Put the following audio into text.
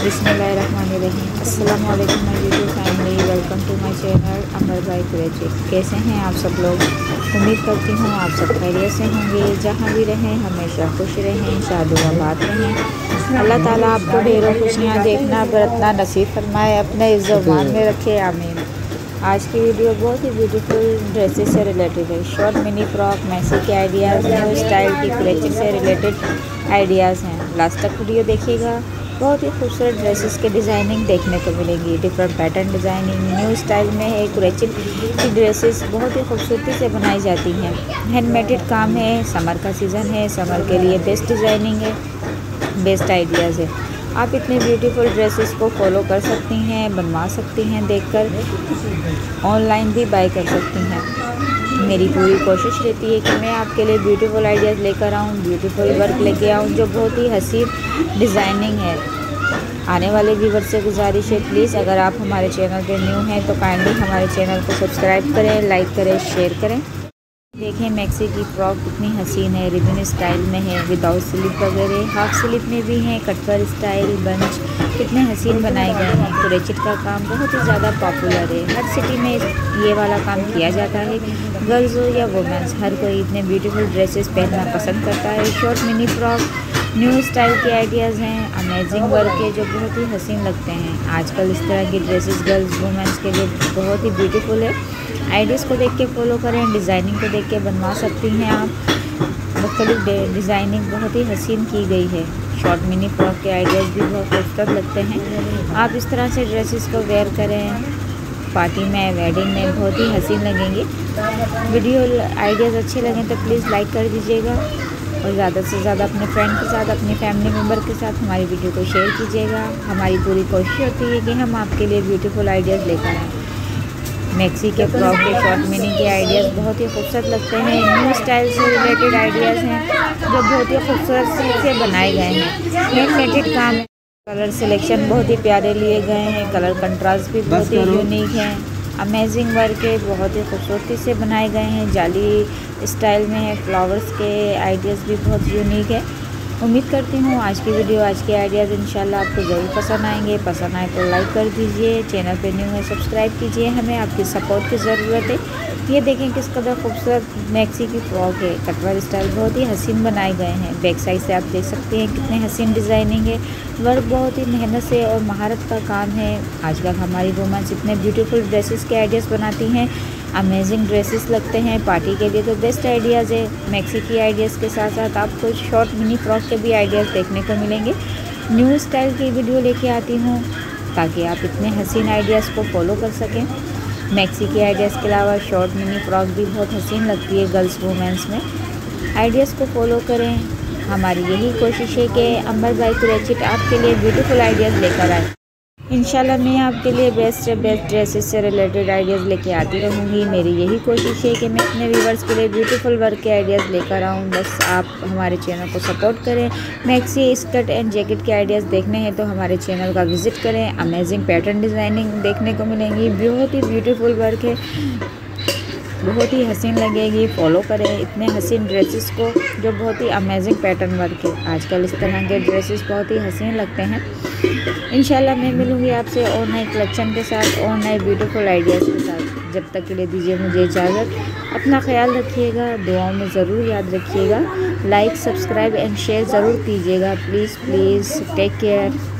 बिस्मिल्लाहिर्रहमानिर्रहीम। अस्सलाम वालेकुम my YouTube family, welcome to my channel Amar Bai Qureshi. कैसे हैं आप सब लोग? उम्मीद करती हूँ आप सब खैरियत से होंगे। जहाँ भी रहें हमेशा खुश रहें, शादुआबाद रहें। अल्लाह ताला आपको ढेरों खुशियाँ देखना बरतना नसीब फरमाए, अपने इज़्ज़त-ओ-मान में रखे, आमीन। आज की वीडियो बहुत ही ब्यूटीफुल ड्रेसेस से रिलेटेड है। शॉर्ट मिनी फ्रॉक, मैसी के आइडियाज़, न्यू स्टाइल की कुरैशी से रिलेटेड आइडियाज़ हैं। लास्ट तक वीडियो देखिएगा। बहुत ही खूबसूरत ड्रेसेस के डिज़ाइनिंग देखने को मिलेंगी। Different pattern designing new style में है। कुरैशी की ड्रेसेस बहुत ही खूबसूरती से बनाई जाती हैं। हैंडमेडेड काम है। समर का सीज़न है, समर के लिए बेस्ट डिज़ाइनिंग है, बेस्ट आइडियाज़ है। आप इतने ब्यूटीफुल ड्रेसेस को फॉलो कर सकती हैं, बनवा सकती हैं, देखकर ऑनलाइन भी बाय कर सकती हैं। मेरी पूरी कोशिश रहती है कि मैं आपके लिए ब्यूटीफुल आइडियाज़ लेकर आऊँ, ब्यूटीफुल वर्क लेके आऊँ जो बहुत ही हसीन डिज़ाइनिंग है। आने वाले व्यूवर से गुजारिश है, प्लीज़ अगर आप हमारे चैनल पे न्यू हैं तो काइंडली हमारे चैनल को सब्सक्राइब करें, लाइक करें, शेयर करें। देखें मैक्सी की फ्रॉक कितनी हसीन है, रिबन स्टाइल में है, विदाउट स्लीव वगैरह, हाफ स्लीव में भी है, कटवर स्टाइल, बंच कितने हसीन बनाए गए हैं। कुरैशी का काम बहुत ही ज़्यादा पॉपुलर है। हर सिटी में ये वाला काम किया जाता है। गर्ल्स हो या वुमेंस, हर कोई इतने ब्यूटीफुल ड्रेसेस पहनना पसंद करता है। Short mini frock new style के आइडियाज़ हैं, अमेजिंग वर्क है जो बहुत ही हसीन लगते हैं। आजकल इस तरह की ड्रेसेस गर्ल्स वुमेंस के लिए बहुत ही ब्यूटीफुल है। आइडियाज़ को देख के फॉलो करें, डिज़ाइनिंग को देख के बनवा सकती हैं आप। मुख्तलिफ डिज़ाइनिंग बहुत ही हसीन की गई है। शॉर्ट मिनी फ्रॉक के आइडियाज़ भी बहुत खूबसूरत लगते हैं। आप इस तरह से ड्रेसेस को वेयर करें, पार्टी में, वेडिंग में बहुत ही हसीन लगेंगे। वीडियो आइडियाज़ अच्छे लगें तो प्लीज़ लाइक कर दीजिएगा और ज़्यादा से ज़्यादा अपने फ्रेंड के साथ, अपने फैमिली मेम्बर के साथ हमारी वीडियो को शेयर कीजिएगा। हमारी पूरी कोशिश होती है कि हम आपके लिए ब्यूटीफुल आइडियाज़ लेकर आएँ। मैक्सी के फ्रॉक के शॉर्ट मिनी के आइडियाज़ बहुत ही खूबसूरत लगते हैं। न्यू स्टाइल से रिलेटेड आइडियाज़ हैं जो बहुत ही खूबसूरत से बनाए गए हैं। हैंडमेडेड काम है। कलर सिलेक्शन बहुत ही प्यारे लिए गए हैं। कलर कंट्रास्ट भी बहुत ही यूनिक है। अमेजिंग वर्क है, बहुत ही खूबसूरती से बनाए गए हैं। जाली स्टाइल में है। फ्लावर्स के आइडियाज़ भी बहुत यूनिक है। उम्मीद करती हूँ आज की वीडियो, आज के आइडियाज़ इंशाल्लाह आपको ज़रूर पसंद आएंगे। पसंद आए तो लाइक कर दीजिए, चैनल पे न्यू है सब्सक्राइब कीजिए। हमें आपकी सपोर्ट की ज़रूरत है। ये देखें किस कदर खूबसूरत मैक्सी की फ्रॉक है। कटवर स्टाइल बहुत ही हसीन बनाए गए हैं। बैक साइड से आप देख सकते हैं कितने हसीन डिज़ाइनिंग है। वर्क बहुत ही मेहनत से और महारत का काम है। आजकल हमारी वुमेन्स इतने ब्यूटीफुल ड्रेसेस के आइडियाज़ बनाती हैं। अमेजिंग ड्रेसेस लगते हैं। पार्टी के लिए तो बेस्ट आइडियाज़ है। मैक्सी की आइडियाज़ के साथ साथ आपको शॉर्ट मिनी फ्रॉक के भी आइडियाज़ देखने को मिलेंगे। न्यू स्टाइल की वीडियो लेके आती हूँ ताकि आप इतने हसीन आइडियाज़ को फॉलो कर सकें। मैक्सी के आइडियाज़ के अलावा शॉर्ट मिनी फ्रॉक भी बहुत हसीन लगती है गर्ल्स वुमेंस में। आइडियाज़ को फॉलो करें। हमारी यही कोशिश है कि अमर बाई कुरैशी आपके लिए ब्यूटीफुल आइडियाज़ लेकर आए। इंशाल्लाह मैं आपके लिए बेस्ट से बेस्ट ड्रेसेस से रिलेटेड आइडियाज़ लेके आती रहूँगी। मेरी यही कोशिश है कि मैं अपने व्यूवर्स के लिए ब्यूटीफुल वर्क के आइडियाज़ लेकर आऊँ। बस आप हमारे चैनल को सपोर्ट करें। मैक्सी स्कर्ट एंड जैकेट के आइडियाज़ देखने हैं तो हमारे चैनल का विज़िट करें। अमेजिंग पैटर्न डिज़ाइनिंग देखने को मिलेंगी। बहुत ही ब्यूटीफुल वर्क है, बहुत ही हसीन लगेगी। फॉलो करें इतने हसीन ड्रेसेस को जो बहुत ही अमेजिंग पैटर्न वर्क है। आजकल इस तरह के ड्रेसेस बहुत ही हसीन लगते हैं। इंशाल्लाह मैं मिलूँगी आपसे और नए कलेक्शन के साथ और नए ब्यूटीफुल आइडियाज़ के साथ। जब तक के लिए दीजिए मुझे इजाज़त। अपना ख्याल रखिएगा, दुआओं में ज़रूर याद रखिएगा। लाइक, सब्सक्राइब एंड शेयर ज़रूर कीजिएगा। Please take care.